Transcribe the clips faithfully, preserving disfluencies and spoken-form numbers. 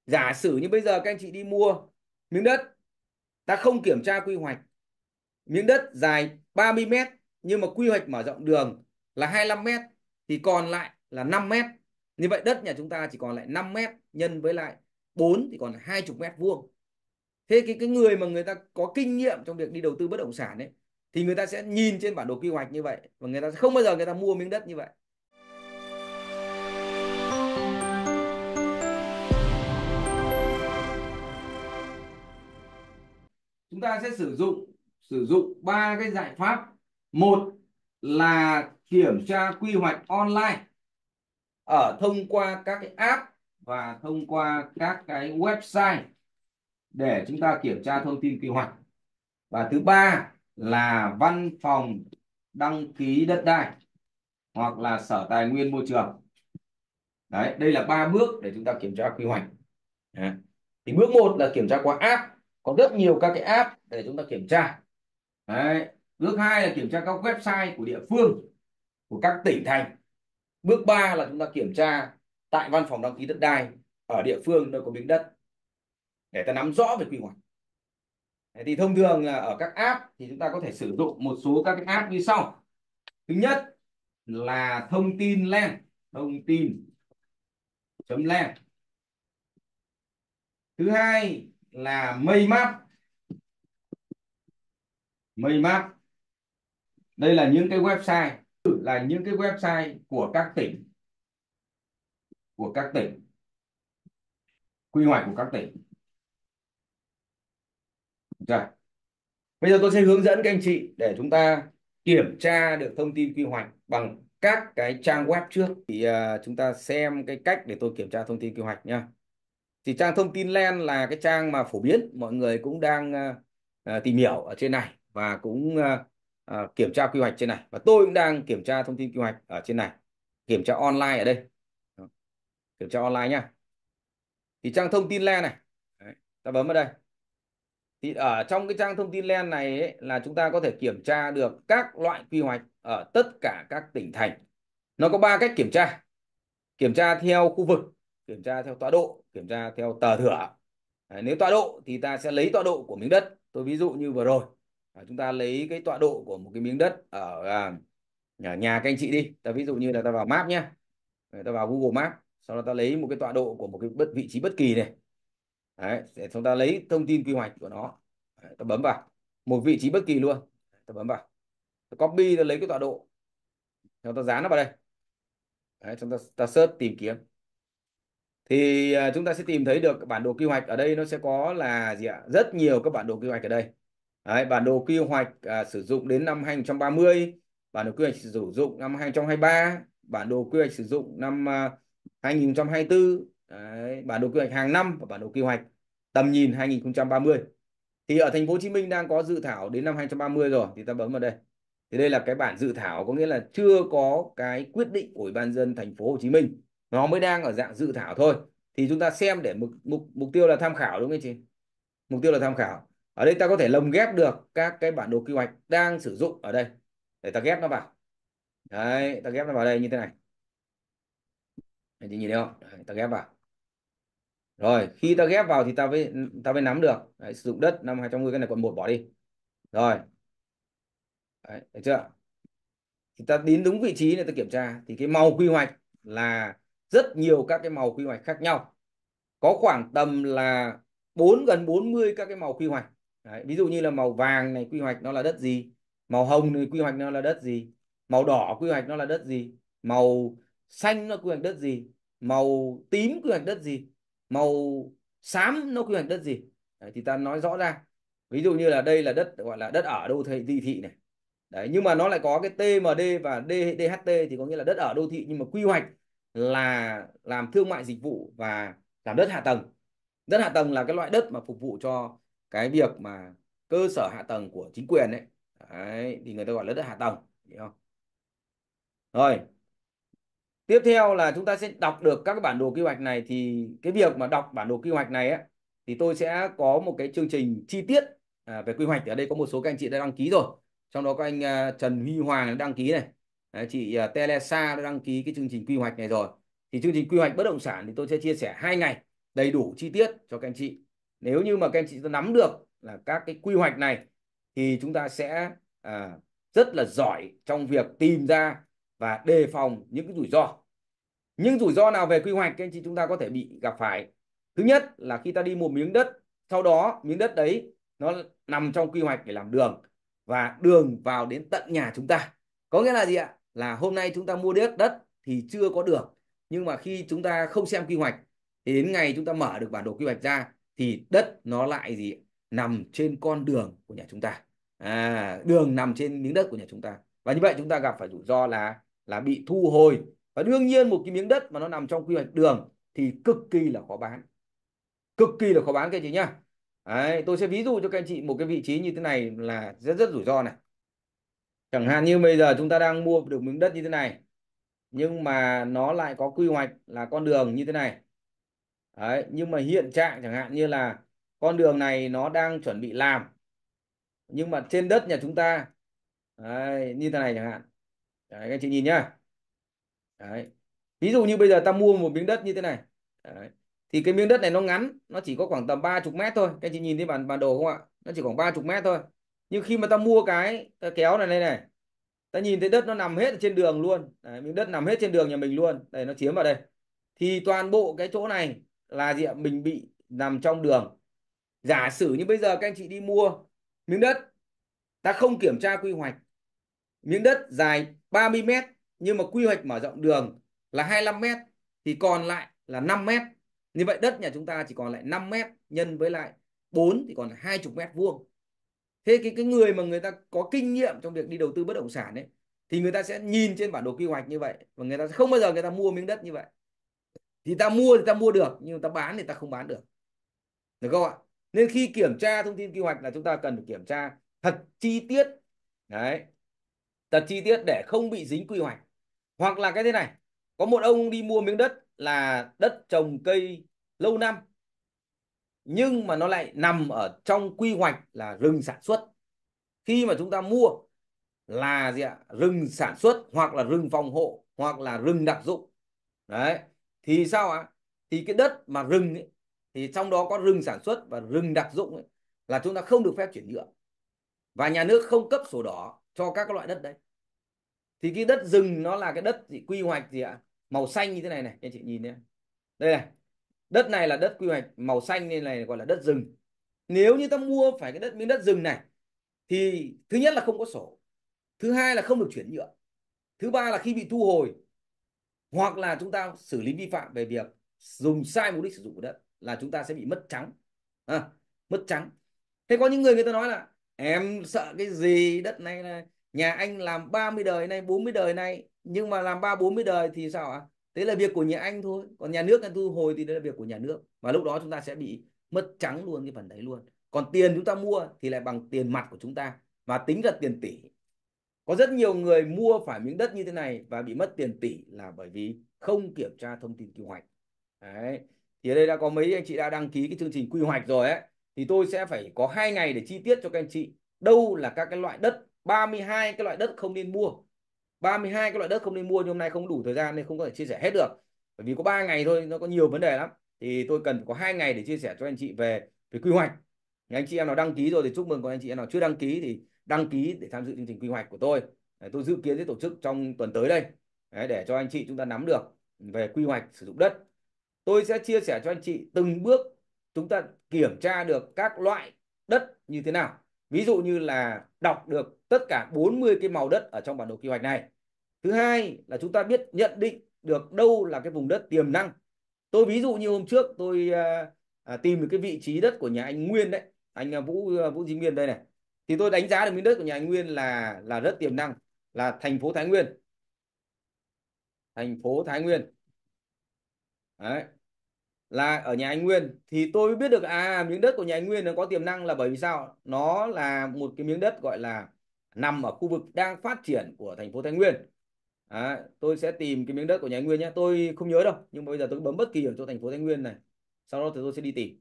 Giả sử như bây giờ các anh chị đi mua miếng đất, ta không kiểm tra quy hoạch, miếng đất dài ba mươi mét nhưng mà quy hoạch mở rộng đường là hai mươi lăm mét thì còn lại là năm mét. Như vậy đất nhà chúng ta chỉ còn lại năm mét nhân với lại bốn thì còn là hai mươi mét vuông. Thế cái cái người mà người ta có kinh nghiệm trong việc đi đầu tư bất động sản ấy thì người ta sẽ nhìn trên bản đồ quy hoạch như vậy và người ta sẽ không bao giờ người ta mua miếng đất như vậy. Chúng ta sẽ sử dụng sử dụng ba cái giải pháp. Một là kiểm tra quy hoạch online ở thông qua các cái app và thông qua các cái website để chúng ta kiểm tra thông tin quy hoạch. Và thứ ba là văn phòng đăng ký đất đai hoặc là Sở Tài nguyên Môi trường. Đấy, đây là ba bước để chúng ta kiểm tra quy hoạch. Đấy. Thì bước một là kiểm tra qua app, có rất nhiều các cái app để chúng ta kiểm tra. Đấy. Bước hai là kiểm tra các website của địa phương, của các tỉnh thành. Bước ba là chúng ta kiểm tra tại văn phòng đăng ký đất đai ở địa phương nơi có miếng đất để ta nắm rõ về quy hoạch. Thế thì thông thường là ở các app thì chúng ta có thể sử dụng một số các cái app như sau. Thứ nhất là thông tin len, thông tin chấm len. Thứ hai là Maymap, Maymap. Đây là những cái website, là những cái website của các tỉnh, của các tỉnh, quy hoạch của các tỉnh. Rồi. Bây giờ tôi sẽ hướng dẫn các anh chị để chúng ta kiểm tra được thông tin quy hoạch bằng các cái trang web trước. Thì uh, chúng ta xem cái cách để tôi kiểm tra thông tin quy hoạch nhá. Thì trang thông tin len là cái trang mà phổ biến, mọi người cũng đang uh, uh, tìm hiểu ở trên này và cũng uh, uh, kiểm tra quy hoạch trên này. Và tôi cũng đang kiểm tra thông tin quy hoạch ở trên này, kiểm tra online ở đây. Đó. Kiểm tra online nhá. Thì trang thông tin len này, đấy, ta bấm vào đây. Thì ở trong cái trang thông tin len này ấy, là chúng ta có thể kiểm tra được các loại quy hoạch ở tất cả các tỉnh thành. Nó có ba cách kiểm tra. Kiểm tra theo khu vực, kiểm tra theo tọa độ, kiểm tra theo tờ thửa. Đấy, nếu tọa độ thì ta sẽ lấy tọa độ của miếng đất. Tôi ví dụ như vừa rồi, à, chúng ta lấy cái tọa độ của một cái miếng đất ở à, nhà, nhà các anh chị đi. Ta ví dụ như là ta vào map nhé. Ta vào Google Maps, sau đó ta lấy một cái tọa độ của một cái bất vị trí bất kỳ này. Đấy, để chúng ta lấy thông tin quy hoạch của nó. Đấy, ta bấm vào một vị trí bất kỳ luôn, ta bấm vào, ta copy, ta lấy cái tọa độ, chúng ta dán nó vào đây. Đấy, chúng ta ta search tìm kiếm thì à, chúng ta sẽ tìm thấy được bản đồ quy hoạch. Ở đây nó sẽ có là gì ạ, rất nhiều các bản đồ quy hoạch ở đây. Đấy, bản đồ quy hoạch à, sử dụng đến năm hai không ba mươi, bản đồ quy hoạch sử dụng năm hai không hai ba, bản đồ quy hoạch sử dụng năm à, hai không hai tư. Đấy, bản đồ quy hoạch hàng năm và bản đồ quy hoạch tầm nhìn hai không ba mươi. Thì ở thành phố Hồ Chí Minh đang có dự thảo đến năm hai không ba mươi rồi, thì ta bấm vào đây. Thì đây là cái bản dự thảo, có nghĩa là chưa có cái quyết định của Ủy ban nhân dân thành phố Hồ Chí Minh, nó mới đang ở dạng dự thảo thôi. Thì chúng ta xem để mục mục mục tiêu là tham khảo, đúng không anh chị? Mục tiêu là tham khảo. Ở đây ta có thể lồng ghép được các cái bản đồ quy hoạch đang sử dụng ở đây để ta ghép nó vào. Đấy, ta ghép nó vào đây như thế này. Anh chị nhìn thấy không? Đấy, ta ghép vào. Rồi, khi ta ghép vào thì ta mới ta mới nắm được. Đấy, sử dụng đất năm hai không hai không, cái này còn một bỏ đi. Rồi. Đấy, được chưa? Thì ta đến đúng vị trí này ta kiểm tra thì cái màu quy hoạch là rất nhiều các cái màu quy hoạch khác nhau. Có khoảng tầm là bốn gần bốn mươi các cái màu quy hoạch. Đấy, ví dụ như là màu vàng này quy hoạch nó là đất gì, màu hồng này quy hoạch nó là đất gì, màu đỏ quy hoạch nó là đất gì, màu xanh nó quy hoạch đất gì, màu tím quy hoạch đất gì, màu xám nó quy hoạch đất gì. Đấy, thì ta nói rõ ra. Ví dụ như là đây là đất gọi là đất ở đô thị thị thị này. Đấy, nhưng mà nó lại có cái tê em đê và đê hát tê thì có nghĩa là đất ở đô thị nhưng mà quy hoạch là làm thương mại dịch vụ và làm đất hạ tầng. Đất hạ tầng là cái loại đất mà phục vụ cho cái việc mà cơ sở hạ tầng của chính quyền đấy. Đấy, thì người ta gọi là đất hạ tầng, hiểu không? Rồi, tiếp theo là chúng ta sẽ đọc được các cái bản đồ quy hoạch này. Thì cái việc mà đọc bản đồ quy hoạch này ấy, thì tôi sẽ có một cái chương trình chi tiết à, về quy hoạch. Ở đây có một số các anh chị đã đăng ký rồi, trong đó có anh à, Trần Huy Hoàng đã đăng ký này. Đấy, chị à, Telesa đã đăng ký cái chương trình quy hoạch này rồi. Thì chương trình quy hoạch bất động sản thì tôi sẽ chia sẻ hai ngày đầy đủ chi tiết cho các anh chị. Nếu như mà các anh chị nắm được là các cái quy hoạch này thì chúng ta sẽ à, rất là giỏi trong việc tìm ra và đề phòng những cái rủi ro. Những rủi ro nào về quy hoạch các anh chị chúng ta có thể bị gặp phải? Thứ nhất là khi ta đi mua miếng đất, sau đó miếng đất đấy nó nằm trong quy hoạch để làm đường và đường vào đến tận nhà chúng ta. Có nghĩa là gì ạ? Là hôm nay chúng ta mua đất đất thì chưa có đường, nhưng mà khi chúng ta không xem quy hoạch thì đến ngày chúng ta mở được bản đồ quy hoạch ra thì đất nó lại gì? Nằm trên con đường của nhà chúng ta. À, đường nằm trên miếng đất của nhà chúng ta. Và như vậy chúng ta gặp phải rủi ro là là bị thu hồi. Và đương nhiên một cái miếng đất mà nó nằm trong quy hoạch đường thì cực kỳ là khó bán. Cực kỳ là khó bán các anh chị nhá. Đấy, tôi sẽ ví dụ cho các anh chị một cái vị trí như thế này là rất rất rủi ro này. Chẳng hạn như bây giờ chúng ta đang mua được miếng đất như thế này, nhưng mà nó lại có quy hoạch là con đường như thế này. Đấy, nhưng mà hiện trạng chẳng hạn như là con đường này nó đang chuẩn bị làm, nhưng mà trên đất nhà chúng ta đấy, như thế này chẳng hạn. Đấy, các anh chị nhìn nhá. Đấy. Ví dụ như bây giờ ta mua một miếng đất như thế này. Đấy. Thì cái miếng đất này nó ngắn, nó chỉ có khoảng tầm ba mươi mét thôi. Các anh chị nhìn thấy bản bản đồ không ạ? Nó chỉ khoảng ba mươi mét thôi. Nhưng khi mà ta mua cái ta kéo này đây này, ta nhìn thấy đất nó nằm hết ở trên đường luôn. Đấy, miếng đất nằm hết trên đường nhà mình luôn. Đây nó chiếm vào đây. Thì toàn bộ cái chỗ này là gì ạ? Mình bị nằm trong đường. Giả sử như bây giờ các anh chị đi mua miếng đất, ta không kiểm tra quy hoạch, miếng đất dài ba mươi mét nhưng mà quy hoạch mở rộng đường là hai mươi lăm mét thì còn lại là năm mét. Như vậy đất nhà chúng ta chỉ còn lại năm mét nhân với lại bốn thì còn hai mươi mét vuông. Thế cái cái người mà người ta có kinh nghiệm trong việc đi đầu tư bất động sản ấy thì người ta sẽ nhìn trên bản đồ quy hoạch như vậy và người ta không bao giờ người ta mua miếng đất như vậy. Thì ta mua thì ta mua được nhưng ta bán thì ta không bán được. Được không ạ? Nên khi kiểm tra thông tin quy hoạch là chúng ta cần phải kiểm tra thật chi tiết. Đấy, thật chi tiết để không bị dính quy hoạch. Hoặc là cái thế này, có một ông đi mua miếng đất là đất trồng cây lâu năm, nhưng mà nó lại nằm ở trong quy hoạch là rừng sản xuất. Khi mà chúng ta mua là gì ạ? Rừng sản xuất hoặc là rừng phòng hộ hoặc là rừng đặc dụng. Đấy, thì sao ạ? Thì cái đất mà rừng ấy, thì trong đó có rừng sản xuất và rừng đặc dụng ấy, là chúng ta không được phép chuyển nhượng và nhà nước không cấp sổ đỏ cho các loại đất đấy. Thì cái đất rừng nó là cái đất gì quy hoạch gì ạ? Màu xanh như thế này này, anh chị nhìn nhé. Đây này, đất này là đất quy hoạch màu xanh nên này gọi là đất rừng. Nếu như ta mua phải cái đất miếng đất rừng này thì thứ nhất là không có sổ, thứ hai là không được chuyển nhượng, thứ ba là khi bị thu hồi hoặc là chúng ta xử lý vi phạm về việc dùng sai mục đích sử dụng của đất là chúng ta sẽ bị mất trắng. À, mất trắng. Thế có những người người ta nói là em sợ cái gì, đất này là nhà anh làm ba mươi đời này bốn mươi đời này, nhưng mà làm ba bốn mươi đời thì sao ạ? Thế là việc của nhà anh thôi, còn nhà nước thu hồi thì đấy là việc của nhà nước, và lúc đó chúng ta sẽ bị mất trắng luôn cái phần đấy luôn. Còn tiền chúng ta mua thì lại bằng tiền mặt của chúng ta và tính ra tiền tỷ. Có rất nhiều người mua phải miếng đất như thế này và bị mất tiền tỷ là bởi vì không kiểm tra thông tin quy hoạch. Đấy. Thì ở đây đã có mấy anh chị đã đăng ký cái chương trình quy hoạch rồi ấy, thì tôi sẽ phải có hai ngày để chi tiết cho các anh chị đâu là các cái loại đất, ba mươi hai cái loại đất không nên mua. ba mươi hai cái loại đất không nên mua, nhưng hôm nay không đủ thời gian nên không có thể chia sẻ hết được. Bởi vì có ba ngày thôi, nó có nhiều vấn đề lắm. Thì tôi cần có hai ngày để chia sẻ cho anh chị về về quy hoạch. Những anh chị em nào đăng ký rồi thì chúc mừng, còn anh chị em nào chưa đăng ký thì đăng ký để tham dự chương trình quy hoạch của tôi. Đấy, tôi dự kiến sẽ tổ chức trong tuần tới đây. Đấy, để cho anh chị chúng ta nắm được về quy hoạch sử dụng đất. Tôi sẽ chia sẻ cho anh chị từng bước chúng ta kiểm tra được các loại đất như thế nào. Ví dụ như là đọc được tất cả bốn mươi cái màu đất ở trong bản đồ quy hoạch này. Thứ hai là chúng ta biết nhận định được đâu là cái vùng đất tiềm năng. Tôi ví dụ như hôm trước tôi à, à, tìm được cái vị trí đất của nhà anh Nguyên đấy, anh à, Vũ à, Vũ Duy Nguyên đây này. Thì tôi đánh giá được miếng đất của nhà anh Nguyên là là rất tiềm năng, là thành phố Thái Nguyên. Thành phố Thái Nguyên. Đấy, là ở nhà anh Nguyên thì tôi biết được à miếng đất của nhà anh Nguyên nó có tiềm năng là bởi vì sao? Nó là một cái miếng đất gọi là nằm ở khu vực đang phát triển của thành phố Thái Nguyên. Đấy, tôi sẽ tìm cái miếng đất của nhà anh Nguyên nhé, tôi không nhớ đâu nhưng mà bây giờ tôi bấm bất kỳ ở chỗ thành phố Thái Nguyên này, sau đó thì tôi sẽ đi tìm.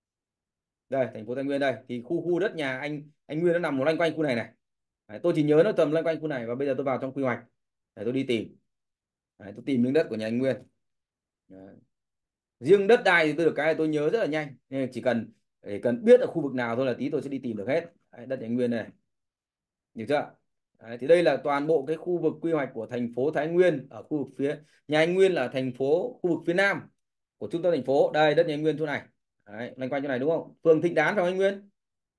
Đây thành phố Thái Nguyên đây, thì khu khu đất nhà anh anh Nguyên nó nằm loanh quanh khu này này. Đấy, tôi chỉ nhớ nó tầm loanh quanh khu này và bây giờ tôi vào trong quy hoạch để tôi đi tìm. Đấy, tôi tìm miếng đất của nhà anh Nguyên. Đấy. Riêng đất đai thì tôi được cái là tôi nhớ rất là nhanh, nên chỉ cần để cần biết ở khu vực nào thôi là tí tôi sẽ đi tìm được hết. Đấy, đất Thái Nguyên này, được chưa? Đấy, thì đây là toàn bộ cái khu vực quy hoạch của thành phố Thái Nguyên ở khu vực phía nhà anh Nguyên là thành phố khu vực phía nam của trung tâm thành phố. Đây đất nhà anh Nguyên chỗ này. Đấy, loanh quanh chỗ này đúng không? Phường Thịnh Đán phải không anh Nguyên?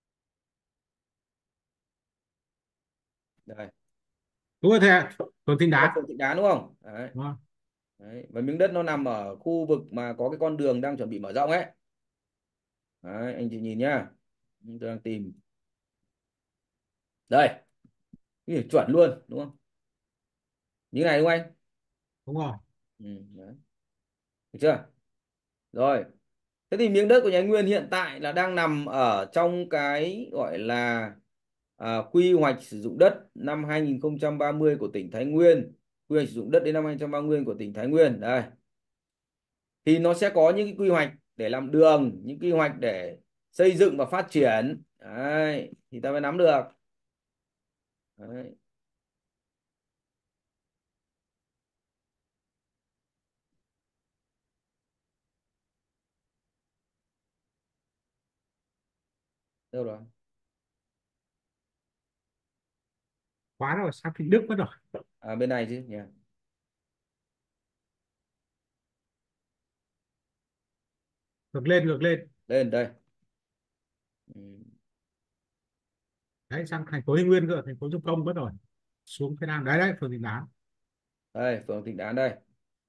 Đây, Đúng rồi thầy ạ, phường Tinh đây là Đán. phường Thịnh Đán đúng không? Đấy. Đúng không? Đấy. Và miếng đất nó nằm ở khu vực mà có cái con đường đang chuẩn bị mở rộng ấy. Đấy, anh chị nhìn nhá. Tôi đang tìm. Đây, cái chuẩn luôn đúng không? Như này đúng không anh? Đúng rồi. Ừ, đấy. Được chưa? Rồi. Thế thì miếng đất của nhà anh Nguyên hiện tại là đang nằm ở trong cái gọi là à, quy hoạch sử dụng đất năm hai nghìn không trăm ba mươi của tỉnh Thái Nguyên. Quy hoạch sử dụng đất đến năm hai nghìn không trăm ba mươi của tỉnh Thái Nguyên. Đây. Thì nó sẽ có những cái quy hoạch để làm đường, những quy hoạch để xây dựng và phát triển. Đấy. Thì ta mới nắm được. Đấy. Đâu rồi? Quá rồi, sang Kinh Đức mất rồi. À, bên này chứ nhỉ? Ngược lên, ngược lên. Lên đây. Ừ. Đấy, sang thành phố Thái Nguyên cơ, thành phố Trung Công mất rồi. Xuống phía nam đấy, đấy phường Tinh Đán. Đây, phường Thịnh Đán đây.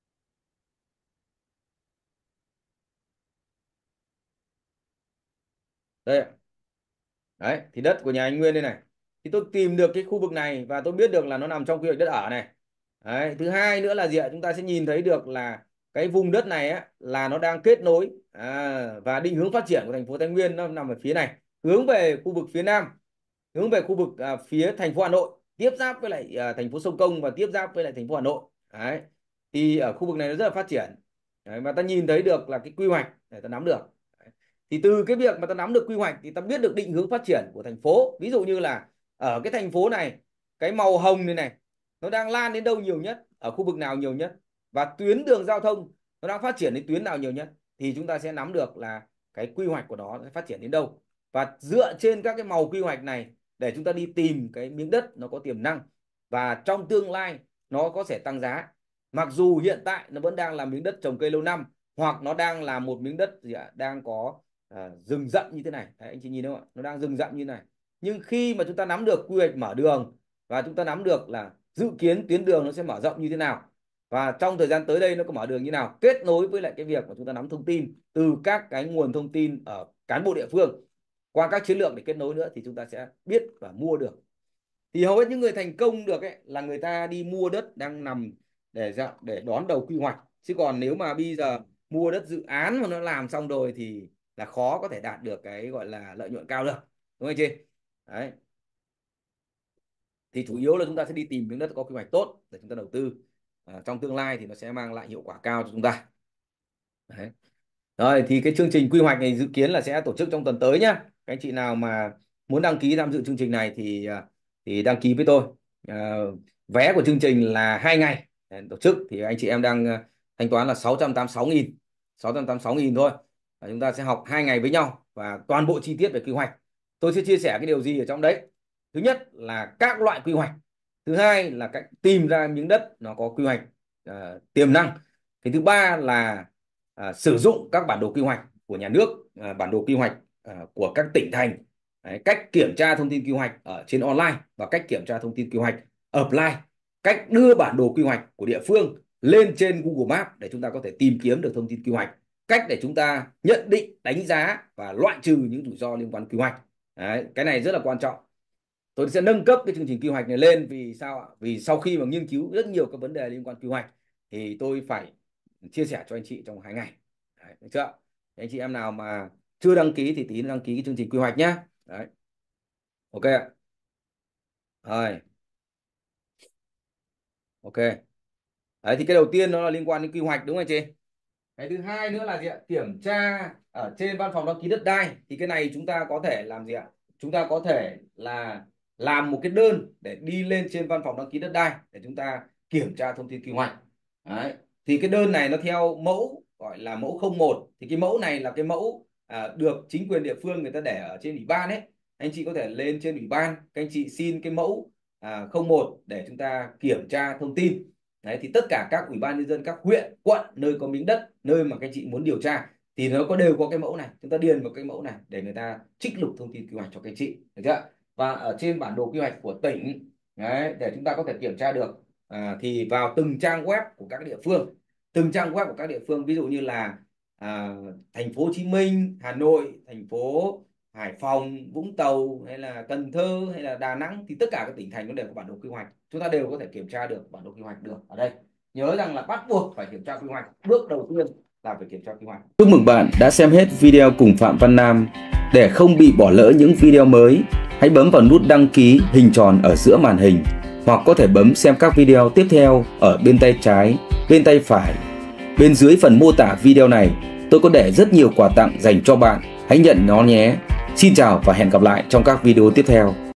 Đây ạ. Đấy, thì đất của nhà anh Nguyên đây này. Thì tôi tìm được cái khu vực này và tôi biết được là nó nằm trong quy hoạch đất ở này. Đấy, thứ hai nữa là gì ạ? Chúng ta sẽ nhìn thấy được là cái vùng đất này á, là nó đang kết nối à, và định hướng phát triển của thành phố Thái Nguyên nó nằm ở phía này, hướng về khu vực phía nam, hướng về khu vực à, phía thành phố Hà Nội, tiếp giáp với lại à, thành phố Sông Công và tiếp giáp với lại thành phố Hà Nội. Đấy. Thì ở khu vực này nó rất là phát triển. Đấy, và ta nhìn thấy được là cái quy hoạch để ta nắm được. Thì từ cái việc mà ta nắm được quy hoạch thì ta biết được định hướng phát triển của thành phố. Ví dụ như là ở cái thành phố này, cái màu hồng này này nó đang lan đến đâu nhiều nhất, ở khu vực nào nhiều nhất, và tuyến đường giao thông nó đang phát triển đến tuyến nào nhiều nhất, thì chúng ta sẽ nắm được là cái quy hoạch của nó sẽ phát triển đến đâu. Và dựa trên các cái màu quy hoạch này để chúng ta đi tìm cái miếng đất nó có tiềm năng và trong tương lai nó có thể tăng giá, mặc dù hiện tại nó vẫn đang là miếng đất trồng cây lâu năm, hoặc nó đang là một miếng đất gì ạ, đang có à, rừng rậm như thế này. Đấy, anh chị nhìn thấy không ạ, nó đang rừng rậm như thế này. Nhưng khi mà chúng ta nắm được quy hoạch mở đường và chúng ta nắm được là dự kiến tuyến đường nó sẽ mở rộng như thế nào và trong thời gian tới đây nó có mở đường như nào, kết nối với lại cái việc mà chúng ta nắm thông tin từ các cái nguồn thông tin ở cán bộ địa phương qua các chiến lược để kết nối nữa, thì chúng ta sẽ biết và mua được. Thì hầu hết những người thành công được ấy là người ta đi mua đất đang nằm để để đón đầu quy hoạch, chứ còn nếu mà bây giờ mua đất dự án mà nó làm xong rồi thì là khó có thể đạt được cái gọi là lợi nhuận cao được, đúng không chị? Đấy, thì chủ yếu là chúng ta sẽ đi tìm miếng đất có quy hoạch tốt để chúng ta đầu tư à, trong tương lai thì nó sẽ mang lại hiệu quả cao cho chúng ta. Đấy. Rồi thì cái chương trình quy hoạch này dự kiến là sẽ tổ chức trong tuần tới nhá. Các anh chị nào mà muốn đăng ký tham dự chương trình này thì à, thì đăng ký với tôi. À, vé của chương trình là hai ngày để tổ chức thì anh chị em đang à, thanh toán là sáu trăm tám mươi sáu nghìn, sáu trăm tám mươi sáu nghìn thôi. Và chúng ta sẽ học hai ngày với nhau và toàn bộ chi tiết về quy hoạch. Tôi sẽ chia sẻ cái điều gì ở trong đấy. Thứ nhất là các loại quy hoạch. Thứ hai là cách tìm ra miếng đất nó có quy hoạch à, tiềm năng. Cái thứ ba là à, sử dụng các bản đồ quy hoạch của nhà nước, à, bản đồ quy hoạch à, của các tỉnh thành. Đấy, cách kiểm tra thông tin quy hoạch ở trên online và cách kiểm tra thông tin quy hoạch offline, cách đưa bản đồ quy hoạch của địa phương lên trên Google Maps để chúng ta có thể tìm kiếm được thông tin quy hoạch, cách để chúng ta nhận định, đánh giá và loại trừ những rủi ro liên quan quy hoạch. Đấy, cái này rất là quan trọng. Tôi sẽ nâng cấp cái chương trình quy hoạch này lên vì sao ạ? Vì sau khi mà nghiên cứu rất nhiều các vấn đề liên quan quy hoạch thì tôi phải chia sẻ cho anh chị trong hai ngày. Đấy, được chưa? Anh chị em nào mà chưa đăng ký thì tí đăng ký cái chương trình quy hoạch nhé. Đấy, ok ạ. Rồi, ok. Đấy thì cái đầu tiên nó là liên quan đến quy hoạch đúng không anh chị? Cái thứ hai nữa là gì ạ? Kiểm tra ở trên văn phòng đăng ký đất đai. Thì cái này chúng ta có thể làm gì ạ? Chúng ta có thể là làm một cái đơn để đi lên trên văn phòng đăng ký đất đai để chúng ta kiểm tra thông tin quy hoạch. Đấy. Thì cái đơn này nó theo mẫu gọi là mẫu không một. Thì cái mẫu này là cái mẫu à, được chính quyền địa phương người ta để ở trên ủy ban ấy. Anh chị có thể lên trên ủy ban, các anh chị xin cái mẫu à, không một để chúng ta kiểm tra thông tin. Đấy, thì tất cả các ủy ban nhân dân các huyện, quận, nơi có miếng đất, nơi mà các anh chị muốn điều tra thì nó có đều có cái mẫu này, chúng ta điền vào cái mẫu này để người ta trích lục thông tin quy hoạch cho các anh chị, được chưa? Và ở trên bản đồ quy hoạch của tỉnh đấy, để chúng ta có thể kiểm tra được à, thì vào từng trang web của các địa phương, từng trang web của các địa phương, ví dụ như là à, thành phố Hồ Chí Minh, Hà Nội, thành phố Hải Phòng, Vũng Tàu, hay là Cần Thơ, hay là Đà Nẵng, thì tất cả các tỉnh thành nó đều có bản đồ quy hoạch, chúng ta đều có thể kiểm tra được bản đồ quy hoạch được ở đây. Nhớ rằng là bắt buộc phải kiểm tra quy hoạch, bước đầu tiên là phải kiểm tra quy hoạch. Chúc mừng bạn đã xem hết video cùng Phạm Văn Nam. Để không bị bỏ lỡ những video mới, hãy bấm vào nút đăng ký hình tròn ở giữa màn hình, hoặc có thể bấm xem các video tiếp theo ở bên tay trái, bên tay phải. Bên dưới phần mô tả video này, tôi có để rất nhiều quà tặng dành cho bạn, hãy nhận nó nhé. Xin chào và hẹn gặp lại trong các video tiếp theo.